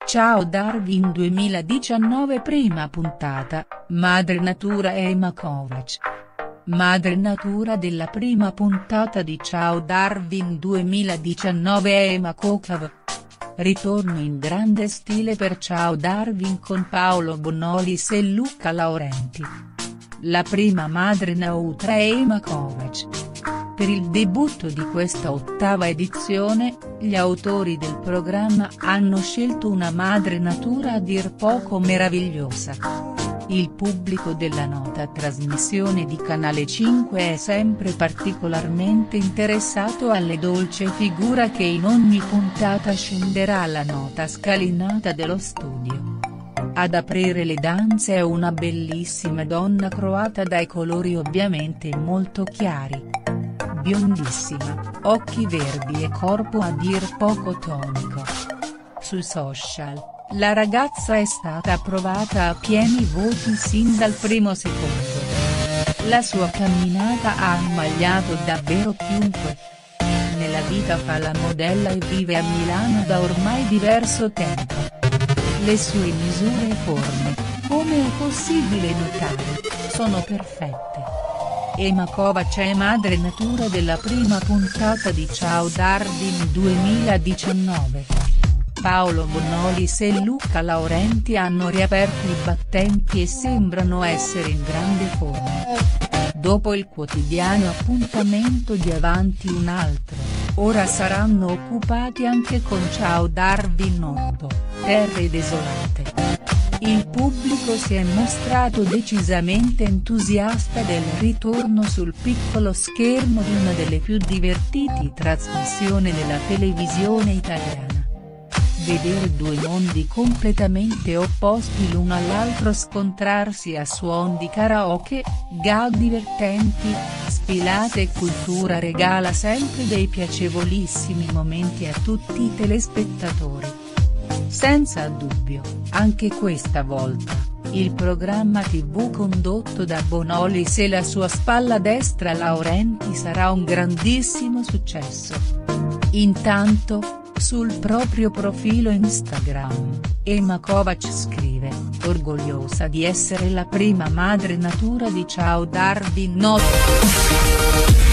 Ciao Darwin 2019 prima puntata, Madre Natura e Emma Kovacs. Madre Natura della prima puntata di Ciao Darwin 2019 è Emma Kovacs. Ritorno in grande stile per Ciao Darwin con Paolo Bonolis e Luca Laurenti. La prima madre neutra è Emma Kovacs. Per il debutto di questa ottava edizione, gli autori del programma hanno scelto una madre natura a dir poco meravigliosa. Il pubblico della nota trasmissione di Canale 5 è sempre particolarmente interessato alle dolce figura che in ogni puntata scenderà la nota scalinata dello studio. Ad aprire le danze è una bellissima donna croata dai colori ovviamente molto chiari. Biondissima, occhi verdi e corpo a dir poco tonico. Sui social, la ragazza è stata approvata a pieni voti sin dal primo secondo. La sua camminata ha ammaliato davvero chiunque. Nella vita fa la modella e vive a Milano da ormai diverso tempo. Le sue misure e forme, come è possibile notare, sono perfette. Emma Kovacs è madre natura della prima puntata di Ciao Darwin 2019. Paolo Bonolis e Luca Laurenti hanno riaperto i battenti e sembrano essere in grande forma. Dopo il quotidiano appuntamento di Avanti un altro, ora saranno occupati anche con Ciao Darwin 8, Terre desolate. Il pubblico si è mostrato decisamente entusiasta del ritorno sul piccolo schermo di una delle più divertenti trasmissioni della televisione italiana. Vedere due mondi completamente opposti l'uno all'altro scontrarsi a suon di karaoke, gag divertenti, sfilate e cultura regala sempre dei piacevolissimi momenti a tutti i telespettatori. Senza dubbio, anche questa volta, il programma TV condotto da Bonolis e la sua spalla destra Laurenti sarà un grandissimo successo. Intanto, sul proprio profilo Instagram, Emma Kovacs scrive, orgogliosa di essere la prima madre natura di Ciao Darwin 8.